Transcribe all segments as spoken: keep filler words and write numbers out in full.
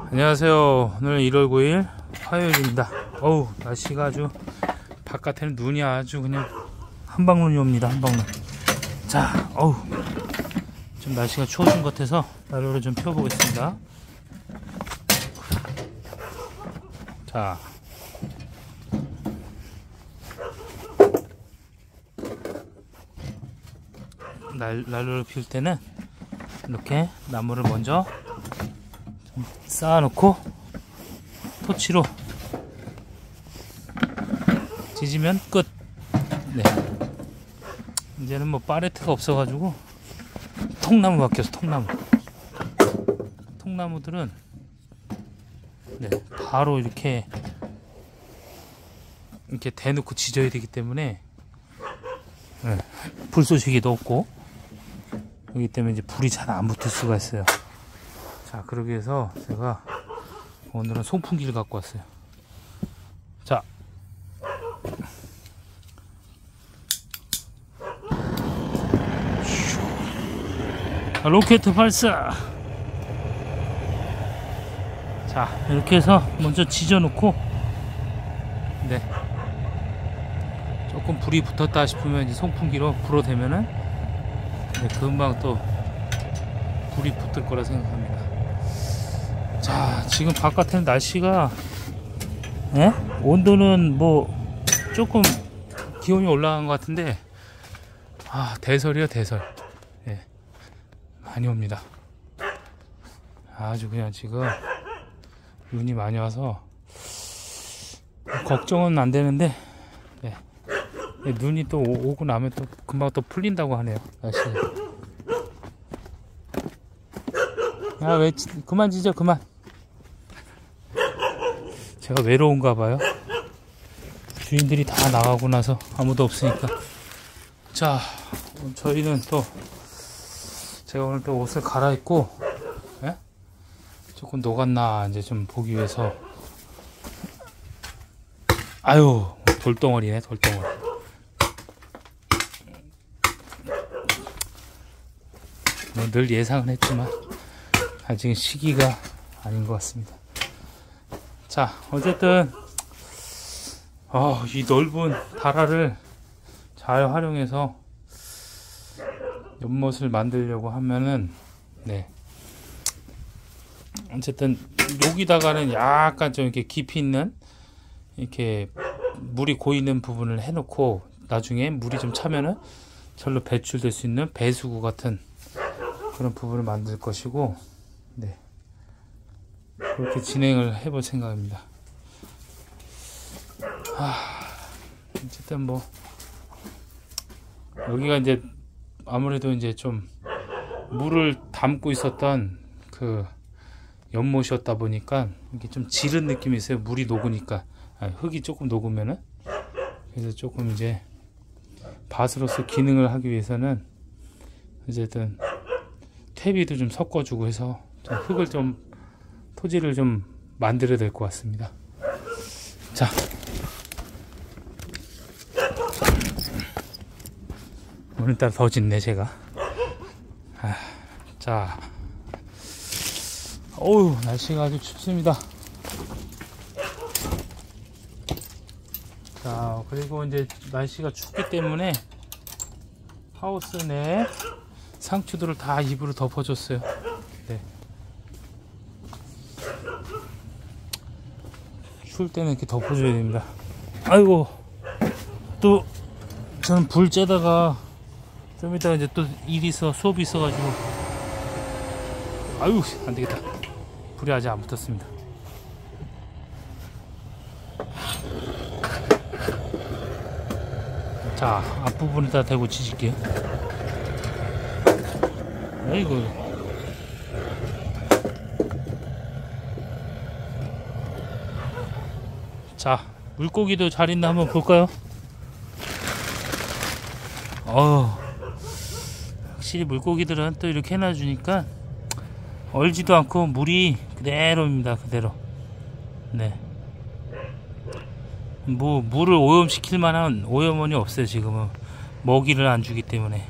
안녕하세요. 오늘 일월 구일 화요일입니다. 어우, 날씨가 아주 바깥에는 눈이 아주 그냥 한방눈이 옵니다. 한방눈. 자, 어우, 좀 날씨가 추워진 것 같아서 난로를 좀 펴보겠습니다. 자, 날, 난로를 피울 때는 이렇게 나무를 먼저 좀 쌓아놓고 토치로 지지면 끝. 네. 이제는 뭐 파레트가 없어가지고 통나무 바뀌어서 통나무. 통나무들은 네, 바로 이렇게 이렇게 대놓고 지져야 되기 때문에 네, 불쏘시개도 없고 그렇기 때문에 이제 불이 잘 안 붙을 수가 있어요. 자, 그러기 위해서 제가 오늘은 송풍기를 갖고 왔어요. 자, 로켓 발사. 자, 이렇게 해서 먼저 지져 놓고 네, 조금 불이 붙었다 싶으면 이제 송풍기로 불어대면은 네, 금방 또 불이 붙을 거라 생각합니다. 자, 지금 바깥에는 날씨가 예? 온도는 뭐 조금 기온이 올라간 것 같은데 아, 대설이요 대설. 예, 많이 옵니다. 아주 그냥 지금 눈이 많이 와서 걱정은 안 되는데 네, 눈이 또 오고 나면 또 금방 또 풀린다고 하네요. 날씨. 아, 왜 그만 지져 그만. 제가 외로운가 봐요. 주인들이 다 나가고 나서 아무도 없으니까. 자, 저희는 또 제가 오늘 또 옷을 갈아입고 예? 조금 녹았나 이제 좀 보기 위해서. 아유, 돌덩어리네 돌덩어리. 뭐 늘 예상은 했지만 아직 시기가 아닌 것 같습니다. 자, 어쨌든 어, 이 넓은 다라를 잘 활용해서 연못을 만들려고 하면은 네, 어쨌든 여기다가는 약간 좀 이렇게 깊이 있는 이렇게 물이 고이는 부분을 해놓고 나중에 물이 좀 차면은 절로 배출될 수 있는 배수구 같은 그런 부분을 만들 것이고 네, 그렇게 진행을 해볼 생각입니다. 아, 어쨌든 뭐 여기가 이제 아무래도 이제 좀 물을 담고 있었던 그 연못이었다 보니까 이게 좀 지른 느낌이 있어요. 물이 녹으니까. 아니, 흙이 조금 녹으면은. 그래서 조금 이제 밭으로서 기능을 하기 위해서는 어쨌든 퇴비도 좀 섞어주고 해서 좀 흙을 좀 토지를 좀 만들어야 될 것 같습니다. 자, 오늘따라 더 짖네 제가. 아, 자, 어우, 날씨가 아주 춥습니다. 자, 그리고 이제 날씨가 춥기 때문에 하우스 내 상추들을 다 이불을 덮어줬어요. 네. 추울 때는 이렇게 덮어줘야 됩니다. 아이고, 또 저는 불 쬐다가 좀 이따가 이제 또 일이 있어, 수업이 있어가지고 아유, 안되겠다. 불이 아직 안 붙었습니다. 자, 앞부분에다 대고 지질게요. 아이고, 자, 물고기도 잘 있나 한번 볼까요? 어, 확실히 물고기들은 또 이렇게 해놔주니까 얼지도 않고 물이 그대로입니다. 그대로. 네. 뭐 물을 오염시킬 만한 오염원이 없어요. 지금은 먹이를 안 주기 때문에.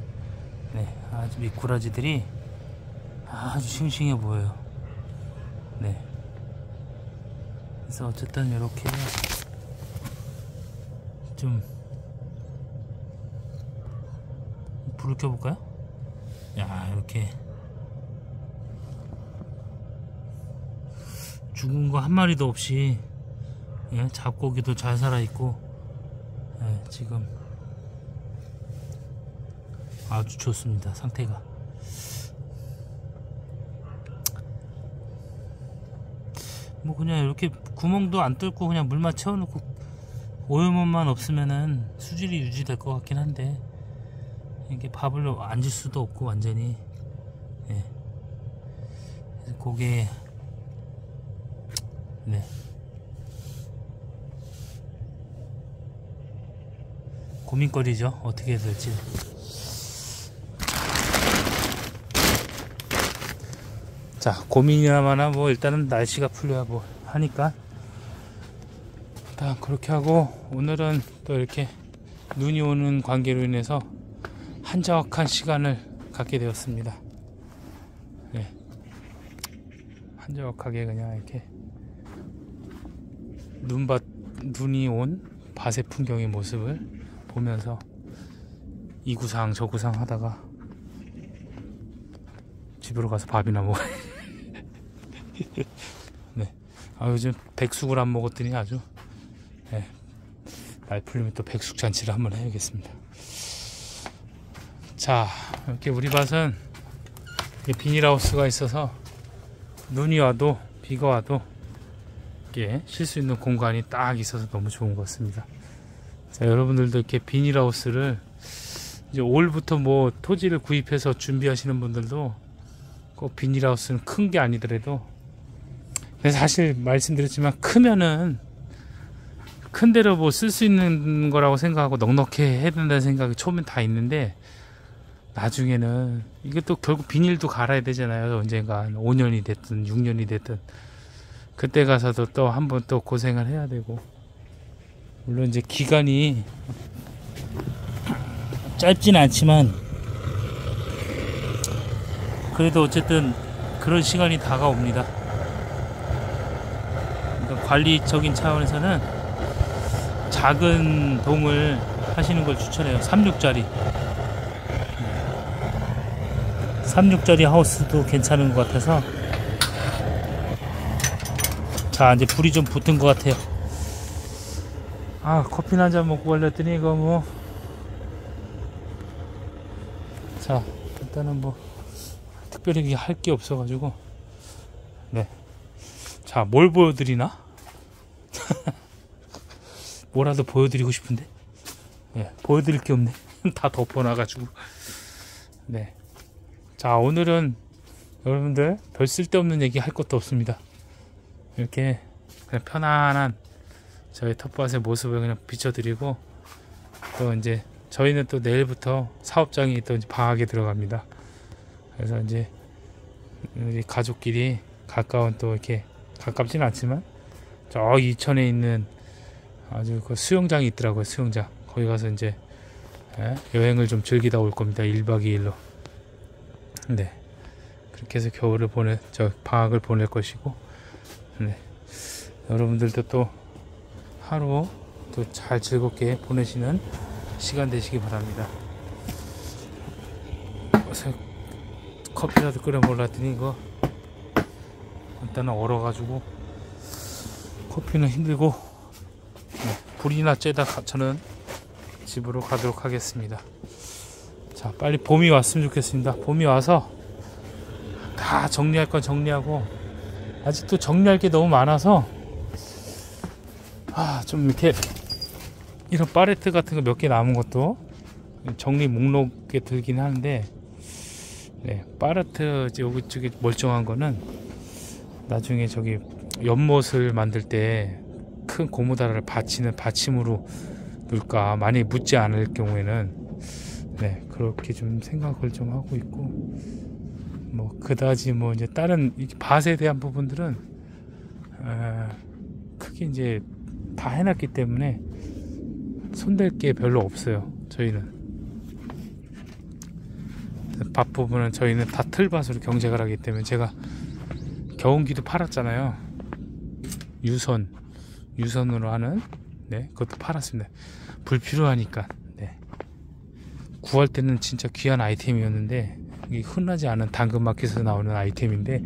네, 아주 미꾸라지들이 아주 싱싱해 보여요. 네. 그래서 어쨌든 이렇게 좀 불을 켜볼까요? 야, 이렇게 죽은 거 한 마리도 없이, 예, 잡고기도 잘 살아있고, 예, 지금 아주 좋습니다. 상태가. 뭐 그냥 이렇게 구멍도 안 뚫고 그냥 물만 채워놓고 오염원만 없으면은 수질이 유지될 것 같긴 한데, 이게 밥을 안 줄 수도 없고 완전히. 예. 그래서 그게 네. 고민거리죠. 어떻게 해야 될지. 자, 고민이나마나 뭐 일단은 날씨가 풀려야 뭐 하니까 일단 그렇게 하고, 오늘은 또 이렇게 눈이 오는 관계로 인해서 한적한 시간을 갖게 되었습니다. 네. 한적하게 그냥 이렇게 눈밭, 눈이 온 밭의 풍경의 모습을 보면서 이구상 저구상 하다가 집으로 가서 밥이나 먹어. 네. 아, 요즘 백숙을 안 먹었더니 아주, 네, 날 풀리면 또 백숙 잔치를 한번 해야겠습니다. 자, 이렇게 우리 밭은 비닐하우스가 있어서 눈이 와도 비가 와도 이렇게 쉴 수 있는 공간이 딱 있어서 너무 좋은 것 같습니다. 자, 여러분들도 이렇게 비닐하우스를 이제 올부터 뭐 토지를 구입해서 준비하시는 분들도 꼭 비닐하우스는 큰 게 아니더라도, 사실 말씀드렸지만 크면은 큰 데로 뭐 쓸 수 있는 거라고 생각하고 넉넉해 해야 된다는 생각이 처음엔 다 있는데, 나중에는 이게 또 결국 비닐도 갈아야 되잖아요. 언젠가 오 년이 됐든 육 년이 됐든 그때 가서도 또 한 번 또 고생을 해야 되고, 물론 이제 기간이 짧진 않지만 그래도 어쨌든 그런 시간이 다가옵니다. 그러니까 관리적인 차원에서는 작은 동을 하시는 걸 추천해요. 삼육짜리 삼육짜리 하우스도 괜찮은 것 같아서. 자, 이제 불이 좀 붙은 것 같아요. 아, 커피 한잔 먹고 걸렸더니 이거 뭐, 자, 일단은 뭐 특별히 할 게 없어 가지고. 네. 자, 뭘 보여드리나? 뭐라도 보여드리고 싶은데, 네, 보여드릴 게 없네. 다 덮어놔가지고. 네. 자, 오늘은 여러분들 별 쓸데없는 얘기 할 것도 없습니다. 이렇게 그냥 편안한 저희 텃밭의 모습을 그냥 비춰드리고, 또 이제 저희는 또 내일부터 사업장이 또 이제 방학에 들어갑니다. 그래서 이제 우리 가족끼리 가까운, 또 이렇게 가깝진 않지만 저 이천에 있는 아주 그 수영장이 있더라고요. 수영장. 거기 가서 이제 여행을 좀 즐기다 올 겁니다. 일 박 이 일로. 네. 그렇게 해서 겨울을 보내, 저 방학을 보낼 것이고, 네. 여러분들도 또 하루 또 잘 즐겁게 보내시는 시간 되시기 바랍니다. 어서 커피라도 끓여 먹으려더니 이거 일단은 얼어가지고 커피는 힘들고, 네, 불이나 쬐다 저는 집으로 가도록 하겠습니다. 자, 빨리 봄이 왔으면 좋겠습니다. 봄이 와서 다 정리할 건 정리하고, 아직도 정리할 게 너무 많아서 아, 좀 이렇게 이런 팔레트 같은 거 몇 개 남은 것도 정리 목록에 들긴 하는데, 네, 팔레트 여기 쪽에 멀쩡한 거는 나중에 저기 연못을 만들 때 큰 고무다라를 받치는 받침으로 놓을까, 만약에 묻지 않을 경우에는. 네, 그렇게 좀 생각을 좀 하고 있고, 뭐 그다지 뭐 이제 다른 밭에 대한 부분들은 어, 크게 이제 다 해놨기 때문에 손댈 게 별로 없어요. 저희는 밭 부분은 저희는 다 틀밭으로 경작을 하기 때문에 제가 경운기도 팔았잖아요. 유선 유선으로 하는, 네, 그것도 팔았습니다. 불필요하니까. 네. 구할 때는 진짜 귀한 아이템이었는데, 이게 흔하지 않은 당근마켓에서 나오는 아이템인데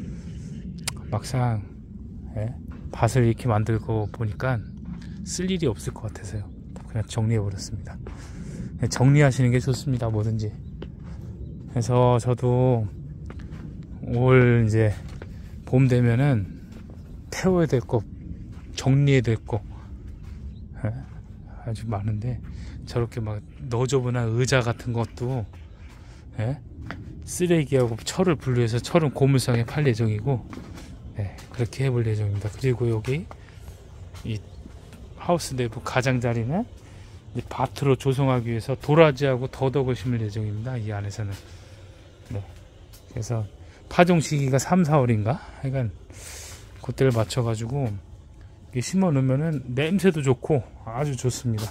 막상, 네, 밭을 이렇게 만들고 보니까 쓸 일이 없을 것 같아서요. 그냥 정리해 버렸습니다. 정리하시는 게 좋습니다. 뭐든지. 그래서 저도 올 이제 봄 되면은 태워야 될 거, 정리해야 될 거, 예, 아주 많은데, 저렇게 막 너저분한 의자 같은 것도, 예, 쓰레기하고 철을 분리해서 철은 고물상에 팔 예정이고, 예, 그렇게 해볼 예정입니다. 그리고 여기 이 하우스 내부 가장자리는 밭으로 조성하기 위해서 도라지하고 더덕을 심을 예정입니다. 이 안에서는. 네. 그래서 파종 시기가 삼, 사월인가? 하여간 그때를 맞춰 가지고 심어 놓으면은 냄새도 좋고 아주 좋습니다.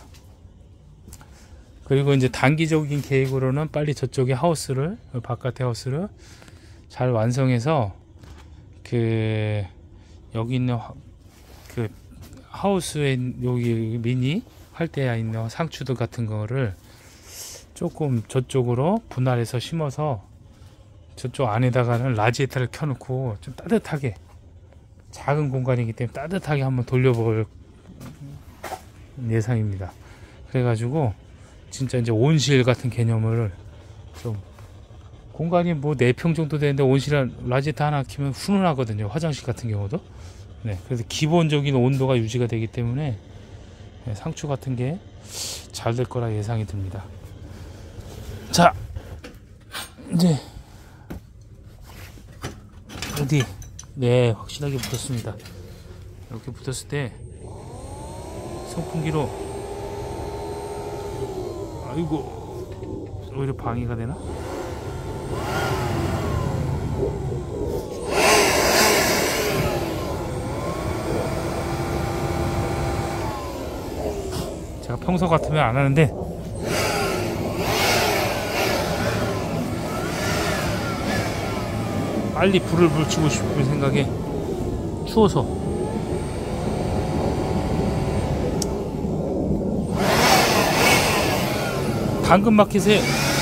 그리고 이제 단기적인 계획으로는 빨리 저쪽에 하우스를, 바깥에 하우스를 잘 완성해서 그 여기 있는 그 하우스에 여기 미니 활대에 있는 상추들 같은 거를 조금 저쪽으로 분할해서 심어서 저쪽 안에다가는 라지에이터를 켜놓고 좀 따뜻하게, 작은 공간이기 때문에 따뜻하게 한번 돌려볼 예상입니다. 그래가지고 진짜 이제 온실 같은 개념을 좀, 공간이 뭐 네 평 정도 되는데 온실에 라지에이터 하나 키면 훈훈하거든요. 화장실 같은 경우도. 네, 그래서 기본적인 온도가 유지가 되기 때문에 상추 같은 게 잘 될 거라 예상이 듭니다. 자, 이제 어디, 네, 확실하게 붙었습니다. 이렇게 붙었을 때 선풍기로, 아이고, 오히려 방해가 되나? 제가 평소 같으면 안 하는데 빨리 불을 붙이고 싶은 생각에 추워서. 당근마켓에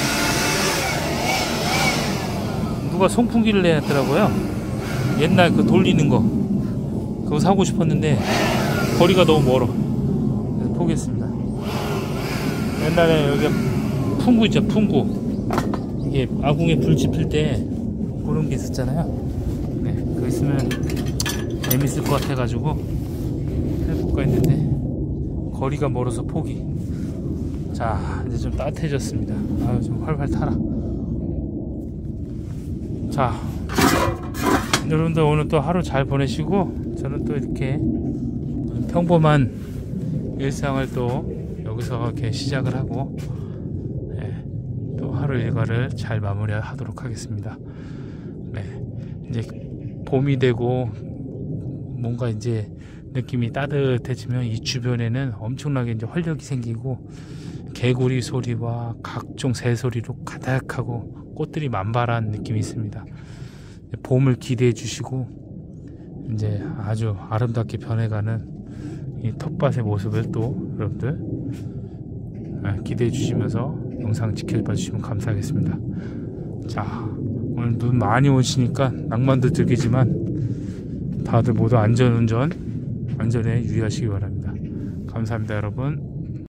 누가 선풍기를 내놨더라고요. 옛날 그 돌리는 거, 그거 사고 싶었는데 거리가 너무 멀어. 그래서 포기했습니다. 옛날에 여기 풍구 있죠, 풍구. 이게 아궁에 불 지필 때 그런 게 있었잖아요. 네, 그거 있으면 재밌을 것 같아가지고 해볼까 했는데 거리가 멀어서 포기. 자, 이제 좀 따뜻해졌습니다. 아유, 좀 활활 타라. 자, 여러분들 오늘 또 하루 잘 보내시고, 저는 또 이렇게 평범한 일상을 또 여기서 이렇게 시작을 하고, 네, 또 하루 일과를 잘 마무리하도록 하겠습니다. 네, 이제 봄이 되고 뭔가 이제 느낌이 따뜻해지면 이 주변에는 엄청나게 이제 활력이 생기고 개구리 소리와 각종 새소리로 가득하고 꽃들이 만발한 느낌이 있습니다. 봄을 기대해 주시고 이제 아주 아름답게 변해가는 이 텃밭의 모습을 또 여러분들 기대해 주시면서 영상 지켜봐 주시면 감사하겠습니다. 자, 오늘 눈 많이 오시니까 낭만도 들겠지만 다들 모두 안전운전, 안전에 유의하시기 바랍니다. 감사합니다, 여러분.